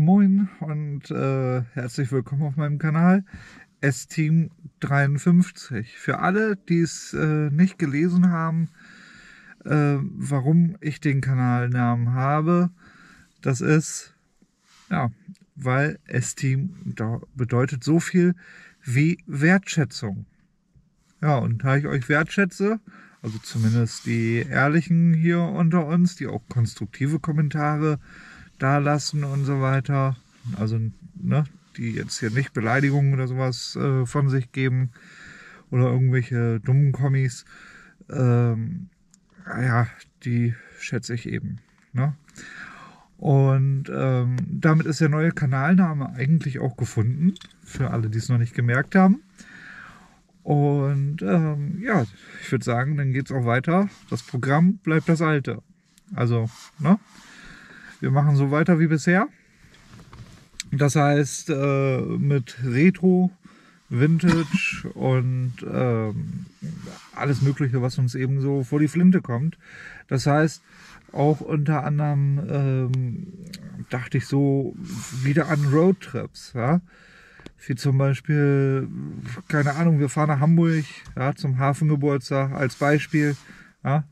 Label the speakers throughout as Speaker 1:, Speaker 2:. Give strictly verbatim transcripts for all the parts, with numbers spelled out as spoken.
Speaker 1: moin und äh, herzlich willkommen auf meinem Kanal S-Team dreiundfünfzig. Für alle, die es äh, nicht gelesen haben, äh, warum ich den Kanalnamen habe, das ist, ja, weil S-Team bedeutet so viel wie Wertschätzung. Ja, und da ich euch wertschätze, also zumindest die Ehrlichen hier unter uns, die auch konstruktive Kommentare da lassen und so weiter, also ne, die jetzt hier nicht Beleidigungen oder sowas äh, von sich geben oder irgendwelche dummen Kommis, ähm, ja, die schätze ich eben. Ne? Und ähm, damit ist der neue Kanalname eigentlich auch gefunden, für alle, die es noch nicht gemerkt haben. Und ähm, ja, ich würde sagen, dann geht es auch weiter. Das Programm bleibt das alte. Also, ne? Wir machen so weiter wie bisher. Das heißt, äh, mit Retro, Vintage und ähm, alles Mögliche, was uns eben so vor die Flinte kommt. Das heißt, auch unter anderem ähm, dachte ich so wieder an Roadtrips, ja. Wie zum Beispiel, keine Ahnung, wir fahren nach Hamburg, ja, zum Hafengeburtstag als Beispiel. Ja.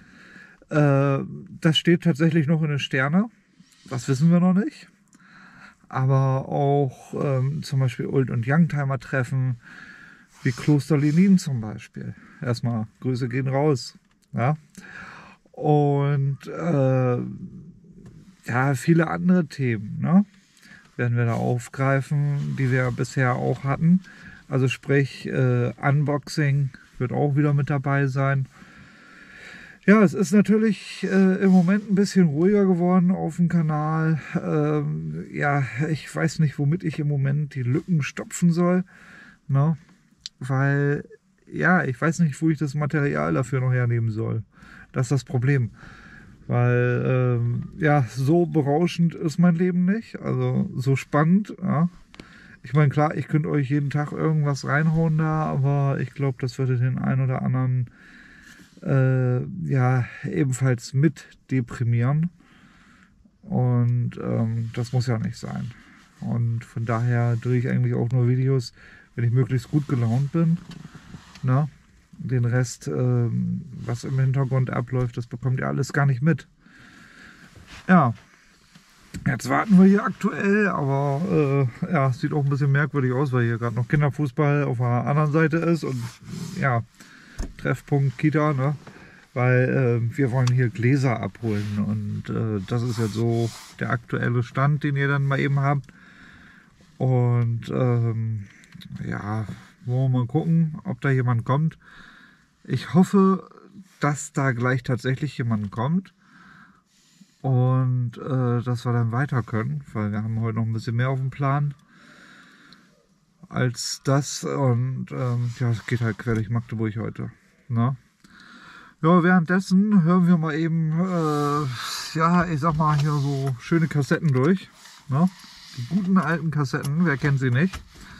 Speaker 1: Äh, das steht tatsächlich noch in den Sternen. Das wissen wir noch nicht. Aber auch ähm, zum Beispiel Old- und Youngtimer treffen, wie Kloster Lenin zum Beispiel. Erstmal Grüße gehen raus. Ja. Und äh, ja, viele andere Themen, ne, werden wir da aufgreifen, die wir bisher auch hatten. Also sprich, äh, Unboxing wird auch wieder mit dabei sein. Ja, es ist natürlich äh, im Moment ein bisschen ruhiger geworden auf dem Kanal. Ähm, ja, ich weiß nicht, womit ich im Moment die Lücken stopfen soll. Ne? Weil, ja, ich weiß nicht, wo ich das Material dafür noch hernehmen soll. Das ist das Problem. Weil, ähm, ja, so berauschend ist mein Leben nicht. Also so spannend. Ja. Ich meine, klar, ich könnte euch jeden Tag irgendwas reinhauen da, aber ich glaube, das würde den einen oder anderen äh, ja, ebenfalls mit deprimieren. Und ähm, das muss ja nicht sein. Und von daher drehe ich eigentlich auch nur Videos, wenn ich möglichst gut gelaunt bin. Na? Den Rest, ähm, was im Hintergrund abläuft, das bekommt ihr alles gar nicht mit. Ja, jetzt warten wir hier aktuell, aber äh, ja, es sieht auch ein bisschen merkwürdig aus, weil hier gerade noch Kinderfußball auf der anderen Seite ist und ja, Treffpunkt Kita, ne? Weil äh, wir wollen hier Gläser abholen und äh, das ist jetzt so der aktuelle Stand, den ihr dann mal eben habt. Und ähm, ja, wollen wir mal gucken, ob da jemand kommt. Ich hoffe, dass da gleich tatsächlich jemand kommt und äh, dass wir dann weiter können, weil wir haben heute noch ein bisschen mehr auf dem Plan als das. Und ähm, ja, es geht halt quer durch Magdeburg heute. Ne? Ja, währenddessen hören wir mal eben, äh, ja, ich sag mal hier so schöne Kassetten durch. Ne? Die guten alten Kassetten, wer kennt sie nicht?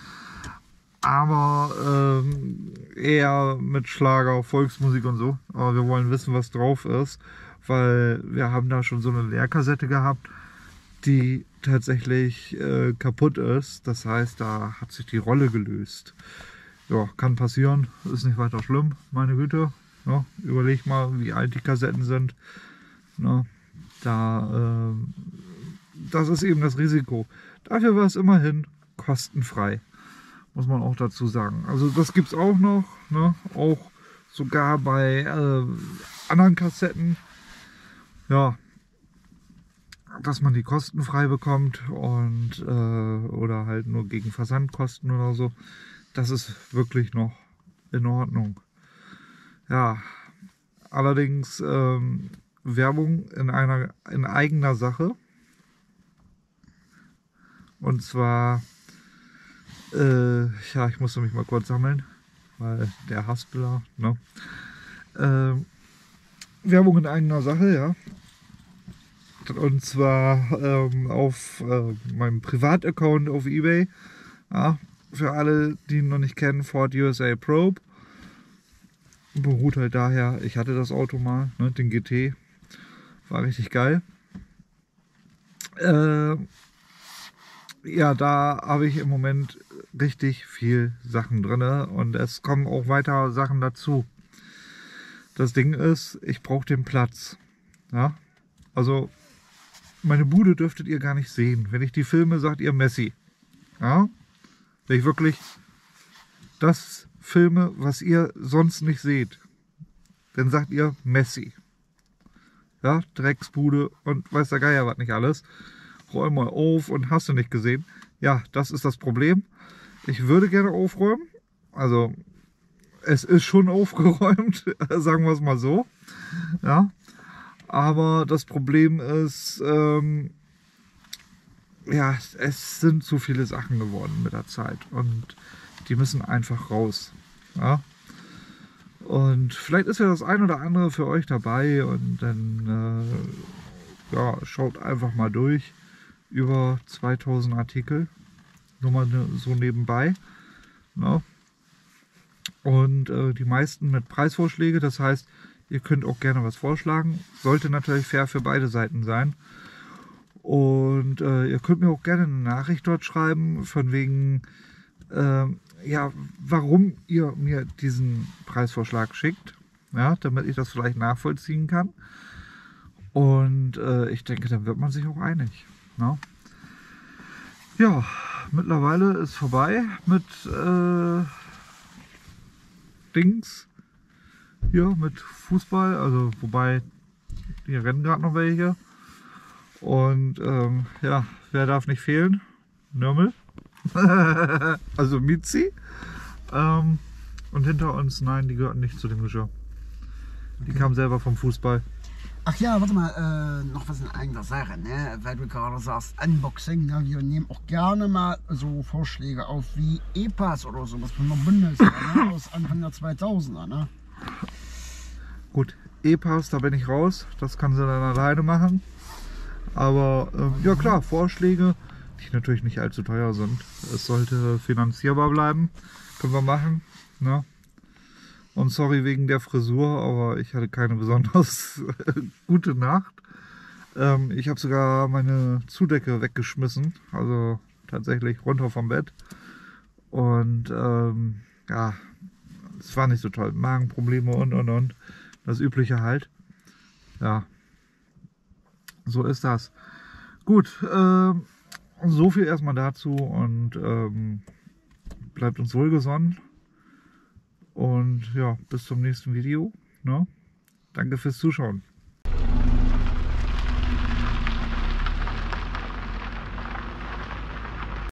Speaker 1: Aber ähm, eher mit Schlager, Volksmusik und so. Aber wir wollen wissen, was drauf ist, weil wir haben da schon so eine Leerkassette gehabt, die tatsächlich äh, kaputt ist. Das heißt, da hat sich die Rolle gelöst. Ja, kann passieren, ist nicht weiter schlimm, meine Güte. Ja, überleg mal, wie alt die Kassetten sind. Ja, da, äh, das ist eben das Risiko. Dafür war es immerhin kostenfrei. Muss man auch dazu sagen. Also das gibt es auch noch, ne? Auch sogar bei äh, anderen Kassetten, ja, dass man die kostenfrei bekommt und äh, oder halt nur gegen Versandkosten oder so. Das ist wirklich noch in Ordnung. Ja, allerdings ähm, Werbung in einer in eigener Sache. Und zwar Äh, ja, ich musste mich mal kurz sammeln, weil der Haspler, ne? Äh, Werbung in eigener Sache, ja. Und zwar ähm, auf äh, meinem Privataccount auf eBay. Ja, für alle, die ihn noch nicht kennen, Ford U S A Probe. Beruht halt daher, ich hatte das Auto mal, ne, den G T. War richtig geil. Äh, ja, da habe ich im Moment richtig viel Sachen drin und es kommen auch weiter Sachen dazu. Das Ding ist, ich brauche den Platz. Ja? Also meine Bude dürftet ihr gar nicht sehen. Wenn ich die filme, sagt ihr Messi. Ja? Wenn ich wirklich das filme, was ihr sonst nicht seht, dann sagt ihr Messi. Ja, Drecksbude und weiß der Geier was nicht alles. Räum mal auf und hast du nicht gesehen. Ja, das ist das Problem. Ich würde gerne aufräumen. Also es ist schon aufgeräumt, sagen wir es mal so. Ja, aber das Problem ist, ähm, ja, es sind zu viele Sachen geworden mit der Zeit und die müssen einfach raus. Ja? Und vielleicht ist ja das ein oder andere für euch dabei und dann äh, ja, schaut einfach mal durch. Über zweitausend Artikel, nur mal so nebenbei. Ja? Und äh, die meisten mit Preisvorschläge, das heißt, ihr könnt auch gerne was vorschlagen. Sollte natürlich fair für beide Seiten sein. Und äh, ihr könnt mir auch gerne eine Nachricht dort schreiben, von wegen, äh, ja, warum ihr mir diesen Preisvorschlag schickt, ja, damit ich das vielleicht nachvollziehen kann. Und äh, ich denke, dann wird man sich auch einig. Ne? Ja, mittlerweile ist vorbei mit äh, Dings hier, mit Fußball, also wobei, hier rennen gerade noch welche. Und ähm, ja, wer darf nicht fehlen? Nürmel. Also Mizi. Ähm, und hinter uns, nein, die gehörten nicht zu dem Geschirr. Die
Speaker 2: Okay.
Speaker 1: kamen selber vom Fußball.
Speaker 2: Ach ja, warte mal, äh, noch was in eigener Sache, ne? Weil du gerade sagst, Unboxing, ne? Wir nehmen auch gerne mal so Vorschläge auf wie E-Pass oder sowas von der Bundeswehr, ne? Aus Anfang der zweitausender, ne?
Speaker 1: Gut, E-Pass, da bin ich raus. Das kann sie dann alleine machen. Aber ähm, ja klar, Vorschläge, die natürlich nicht allzu teuer sind. Es sollte finanzierbar bleiben. Können wir machen. Ne? Und sorry wegen der Frisur, aber ich hatte keine besonders gute Nacht. Ähm, ich habe sogar meine Zudecke weggeschmissen. Also tatsächlich runter vom Bett. Und ähm, ja, es war nicht so toll. Magenprobleme und und und. Das Übliche halt. Ja. So ist das. Gut, äh, so viel erstmal dazu und ähm, bleibt uns wohlgesonnen. Und ja, bis zum nächsten Video. Ne? Danke fürs Zuschauen.